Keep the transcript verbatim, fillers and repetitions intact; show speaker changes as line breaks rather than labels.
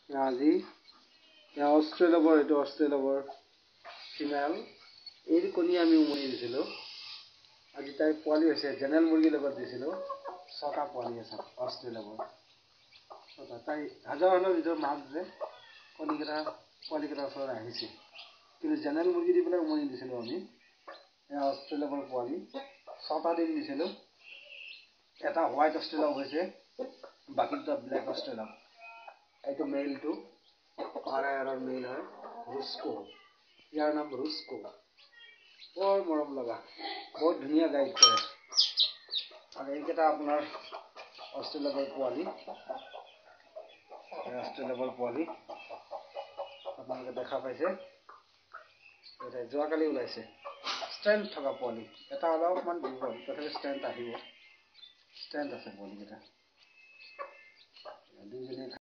আজি এয়া অষ্ট্ৰেলিয়াবৰ এইটো অষ্ট্ৰেলিয়াবৰ ফিমেল এই কণী আমি উমনি দিছিলোঁ। আজি তাই পোৱালি হৈছে জেনেৰেল মুৰ্গীৰ লগত দিছিলোঁ। ছটা পোৱালি আছে অষ্ট্ৰেলিয়াবৰ ছটা। তাই হাজাৰ হাজাৰ নিজৰ মাক যে কণীকেইটা পোৱালিকেইটাৰ ওচৰত আহিছে, কিন্তু জেনেৰেল মুৰ্গী দি পেলাই উমনি দিছিলোঁ আমি। এয়া অষ্ট্ৰেলিয়াবৰ পোৱালি ছটা দিন দিছিলোঁ। এটা হোৱাইট অষ্ট্ৰেলিয়া হৈছে, বাকী দুটা ব্লেক অষ্ট্ৰেলিয়া। এইটো মেইলটো আৰ আই আৰৰ মেইল হয়, ৰুস্কো। ইয়াৰ নাম ৰুস্কো। বৰ মৰম লগা, বহুত ধুনীয়া গাইড কৰে। আৰু এইকেইটা আপোনাৰ অষ্ট্ৰেলিয়াবৰ পোৱালি, অষ্ট্ৰেলিয়াবৰ পোৱালি আপোনালোকে দেখা পাইছে। যোৱাকালি ওলাইছে ষ্ট্ৰেংথ থকা পোৱালি। এটা অলপমান দুৰ্বল, তথাপি ষ্ট্ৰেংথ আহিব। ষ্ট্ৰেংথ আছে পোৱালিকেইটা দুইজনী।